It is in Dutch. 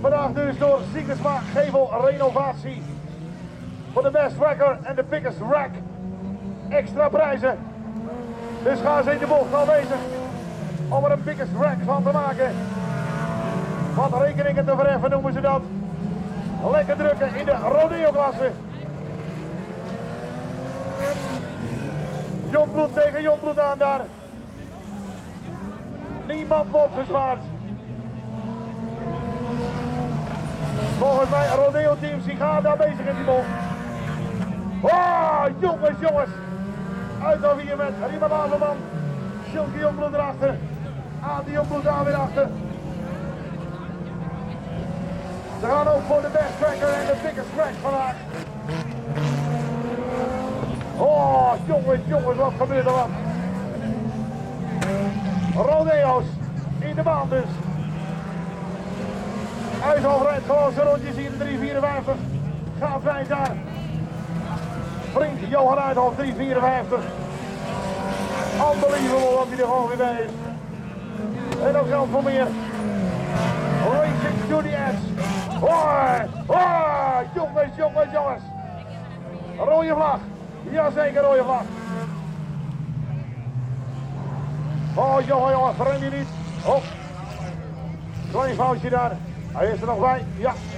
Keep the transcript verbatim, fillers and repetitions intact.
Vandaag dus door Siegersma Gevel Renovatie. Voor de best wrecker en de biggest rack. Extra prijzen. Dus gaan ze in de bocht al bezig om er een biggest rack van te maken. Wat rekeningen te verheffen noemen ze dat. Lekker drukken in de Rodeo klasse. Jongbloed tegen Jongbloed aan daar. Niemand wordt gespaard. Volgens mij Rodeo teams die gaan daar bezig in die bocht. Oh, jongens, jongens. Uit over hier met Riemann Averman. Sjulke Jongbloed erachter. Adi Jongbloed daar weer achter. Ze gaan ook voor de best tracker en de biggest track vandaag. Oh, jongens, jongens, wat gebeurt er wat? Rodeo's in de baan dus. Uithof rijdt gewoon zijn rondjes hier, drie vierenvijftig. Gaat wij daar. Vriend Johan Uithof, drie vierenvijftig. Unbelievable dat hij er gewoon weer bij is. En ook geldt voor meer. Racing to the edge. Hoi, hoi, jongens, jongens, jongens. Rode vlag. Jazeker, rode vlag. Oh, jongen, jongen, verren je niet. Oh. Klein foutje daar. Hij is er nog bij. Ja.